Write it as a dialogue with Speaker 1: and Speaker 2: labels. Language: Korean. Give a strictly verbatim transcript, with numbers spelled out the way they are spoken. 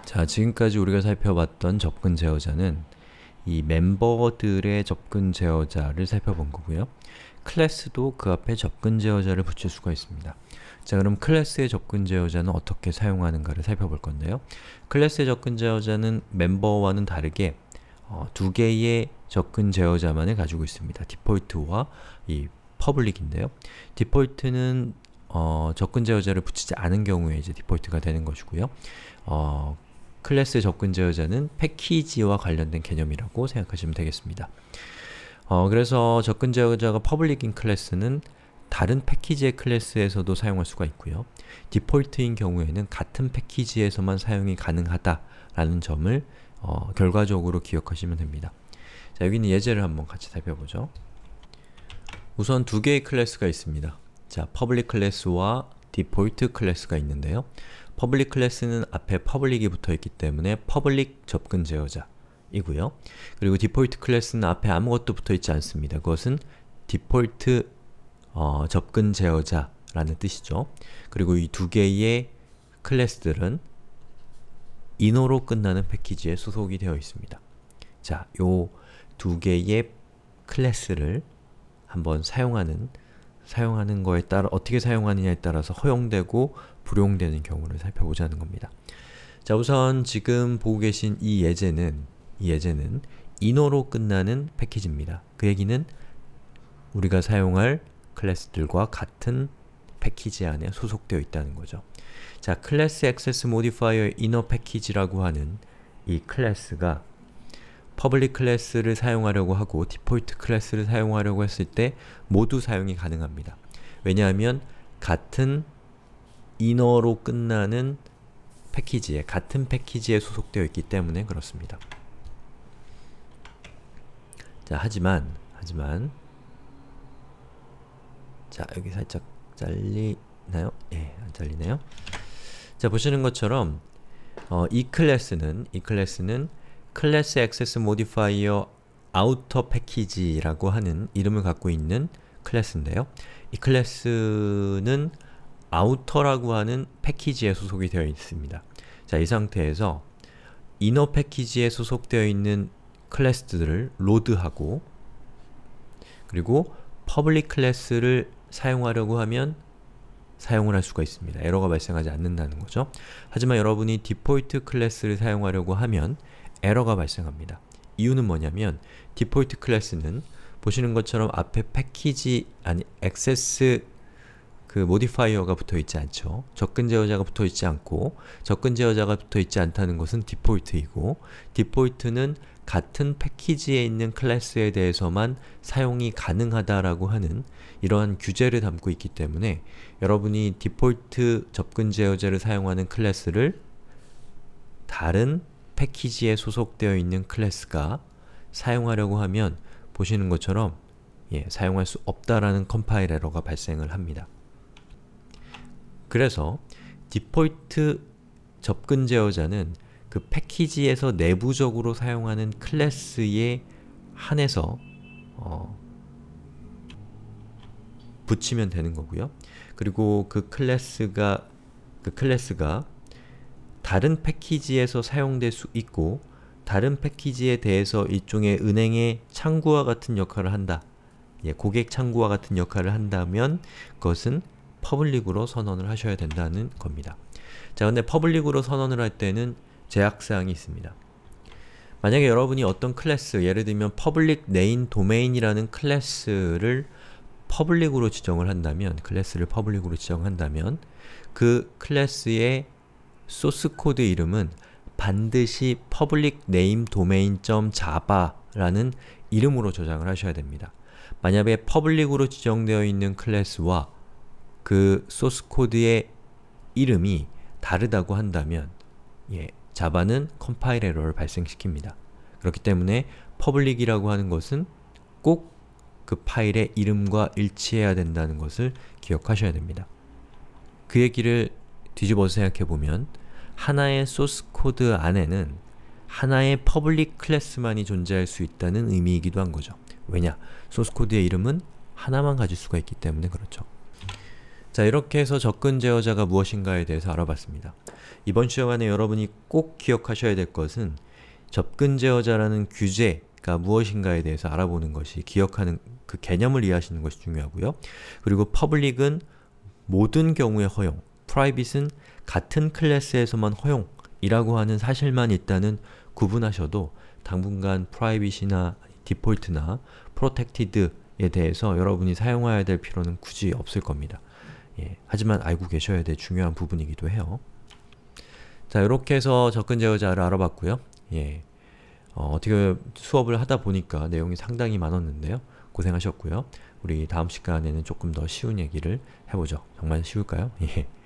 Speaker 1: 자, 지금까지 우리가 살펴봤던 접근 제어자는 이 멤버들의 접근 제어자를 살펴본 거고요. 클래스도 그 앞에 접근 제어자를 붙일 수가 있습니다. 자, 그럼 클래스의 접근 제어자는 어떻게 사용하는가를 살펴볼 건데요. 클래스의 접근 제어자는 멤버와는 다르게 어, 두 개의 접근 제어자만을 가지고 있습니다. 디폴트와 이 퍼블릭인데요. 디폴트는 어, 접근 제어자를 붙이지 않은 경우에 이제 디폴트가 되는 것이고요. 어, 클래스의 접근 제어자는 패키지와 관련된 개념이라고 생각하시면 되겠습니다. 어, 그래서 접근 제어자가 퍼블릭인 클래스는 다른 패키지의 클래스에서도 사용할 수가 있고요. 디폴트인 경우에는 같은 패키지에서만 사용이 가능하다라는 점을 어, 결과적으로 기억하시면 됩니다. 자, 여기는 예제를 한번 같이 살펴보죠. 우선 두 개의 클래스가 있습니다. 자, 퍼블릭 클래스와 디폴트 클래스가 있는데요. 퍼블릭 클래스는 앞에 퍼블릭이 붙어있기 때문에 퍼블릭 접근 제어자이고요. 그리고 디폴트 클래스는 앞에 아무것도 붙어있지 않습니다. 그것은 디폴트 어, 접근 제어자라는 뜻이죠. 그리고 이 두 개의 클래스들은 인어로 끝나는 패키지에 소속이 되어 있습니다. 자, 요 두 개의 클래스를 한번 사용하는 사용하는 거에 따라 어떻게 사용하느냐에 따라서 허용되고 불용되는 경우를 살펴보자는 겁니다. 자, 우선 지금 보고 계신 이 예제는 이 예제는 인어로 끝나는 패키지입니다. 그 얘기는 우리가 사용할 클래스들과 같은 패키지 안에 소속되어 있다는 거죠. 자, 클래스 액세스 모디파이어의 inner 패키지라고 하는 이 클래스가 퍼블릭 클래스를 사용하려고 하고 디폴트 클래스를 사용하려고 했을 때 모두 사용이 가능합니다. 왜냐하면 같은 inner로 끝나는 패키지에, 같은 패키지에 소속되어 있기 때문에 그렇습니다. 자, 하지만, 하지만 자, 여기 살짝 잘리나요? 예, 안 잘리네요. 자, 보시는 것처럼 어, 이 클래스는, 이 클래스는 클래스 액세스 모디파이어 아우터 패키지라고 하는 이름을 갖고 있는 클래스인데요. 이 클래스는 아우터라고 하는 패키지에 소속이 되어 있습니다. 자, 이 상태에서 이너 패키지에 소속되어 있는 클래스들을 로드하고 그리고 퍼블릭 클래스를 사용하려고 하면 사용을 할 수가 있습니다. 에러가 발생하지 않는다는 거죠. 하지만 여러분이 디폴트 클래스를 사용하려고 하면 에러가 발생합니다. 이유는 뭐냐면 디폴트 클래스는 보시는 것처럼 앞에 패키지, 아니 액세스 그 모디파이어가 붙어있지 않죠. 접근 제어자가 붙어있지 않고 접근 제어자가 붙어있지 않다는 것은 디폴트이고 디폴트는 같은 패키지에 있는 클래스에 대해서만 사용이 가능하다라고 하는 이러한 규제를 담고 있기 때문에 여러분이 디폴트 접근 제어자를 사용하는 클래스를 다른 패키지에 소속되어 있는 클래스가 사용하려고 하면 보시는 것처럼 예, 사용할 수 없다라는 컴파일 에러가 발생을 합니다. 그래서 디폴트 접근 제어자는 그 패키지에서 내부적으로 사용하는 클래스에 한해서 어, 붙이면 되는 거고요. 그리고 그 클래스가 그 클래스가 다른 패키지에서 사용될 수 있고 다른 패키지에 대해서 일종의 은행의 창구와 같은 역할을 한다. 예, 고객 창구와 같은 역할을 한다면 그것은 퍼블릭으로 선언을 하셔야 된다는 겁니다. 자, 근데 퍼블릭으로 선언을 할 때는 제약사항이 있습니다. 만약에 여러분이 어떤 클래스, 예를 들면 public name domain이라는 클래스를 퍼블릭으로 지정을 한다면, 클래스를 퍼블릭으로 지정한다면 그 클래스의 소스 코드 이름은 반드시 public name domain.java라는 이름으로 저장을 하셔야 됩니다. 만약에 퍼블릭으로 지정되어 있는 클래스와 그 소스 코드의 이름이 다르다고 한다면 예, 자바는 컴파일 에러를 발생시킵니다. 그렇기 때문에 public이라고 하는 것은 꼭 그 파일의 이름과 일치해야 된다는 것을 기억하셔야 됩니다. 그 얘기를 뒤집어서 생각해보면 하나의 소스 코드 안에는 하나의 퍼블릭 클래스만이 존재할 수 있다는 의미이기도 한 거죠. 왜냐? 소스 코드의 이름은 하나만 가질 수가 있기 때문에 그렇죠. 자, 이렇게 해서 접근 제어자가 무엇인가에 대해서 알아봤습니다. 이번 시간에 여러분이 꼭 기억하셔야 될 것은 접근 제어자라는 규제가 무엇인가에 대해서 알아보는 것이, 기억하는 그 개념을 이해하시는 것이 중요하고요. 그리고 public은 모든 경우에 허용, private은 같은 클래스에서만 허용이라고 하는 사실만 일단은 구분하셔도 당분간 private나 디폴트나 protected에 대해서 여러분이 사용해야 될 필요는 굳이 없을 겁니다. 예, 하지만 알고 계셔야 될 중요한 부분이기도 해요. 자, 이렇게 해서 접근 제어자를 알아봤고요. 예, 어, 어떻게 수업을 하다 보니까 내용이 상당히 많았는데요. 고생하셨고요. 우리 다음 시간에는 조금 더 쉬운 얘기를 해보죠. 정말 쉬울까요? 예.